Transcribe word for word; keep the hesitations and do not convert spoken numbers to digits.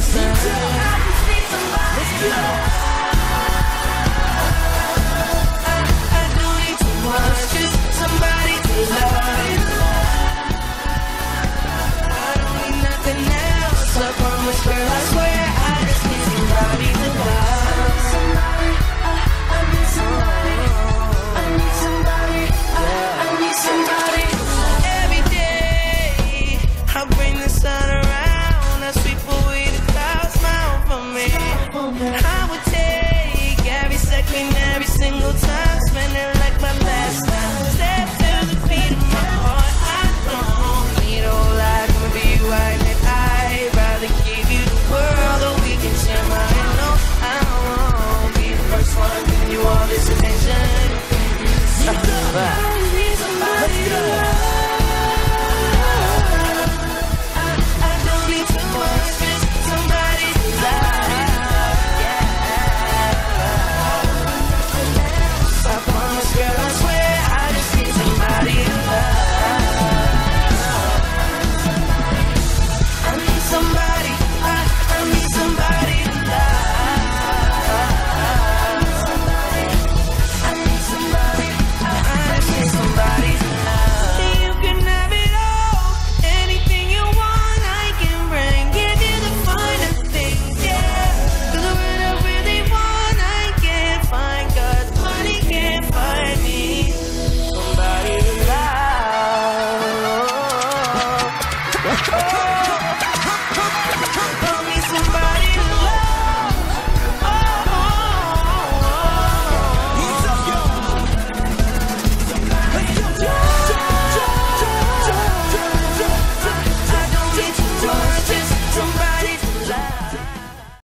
Me too, I just need somebody. Let's go. I, I don't need too much, just somebody to love. I don't need nothing else, I promise, girl, I swear. I just need somebody to love. Somebody, I, I need somebody. I need somebody, I, I need somebody. Every day, I bring the sun around, I sweep away the clouds, smile for me. I would